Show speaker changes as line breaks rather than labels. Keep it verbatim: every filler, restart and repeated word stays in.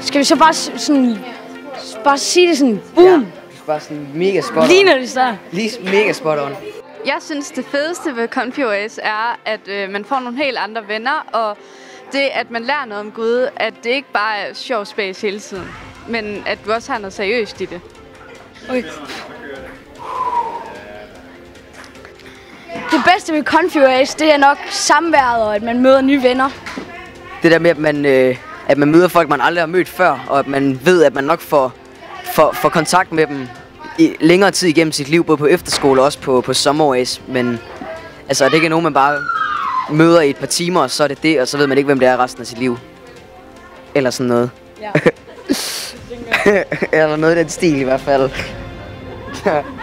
Skal vi så bare sådan... Bare sige det sådan, boom!
Ja, bare sådan mega spot on.
Lige når det så.
Lige mega spot on.
Jeg synes, det fedeste ved ConfuOS er, at øh, man får nogle helt andre venner, og det, at man lærer noget om Gud, at det ikke bare er sjov space hele tiden, men at du også har noget seriøst i det.
Okay. Det bedste ved ConfuOS, det er nok samværet, og at man møder nye venner.
Det der med, at man, øh, at man møder folk, man aldrig har mødt før, og at man ved, at man nok får, får, får kontakt med dem i længere tid igennem sit liv, både på efterskole og også på, på SommerOS. Men altså, det er ikke nogen, man bare møder i et par timer, og så er det det, og så ved man ikke, hvem det er resten af sit liv. Eller sådan noget.
Ja.
Eller noget i den stil i hvert fald.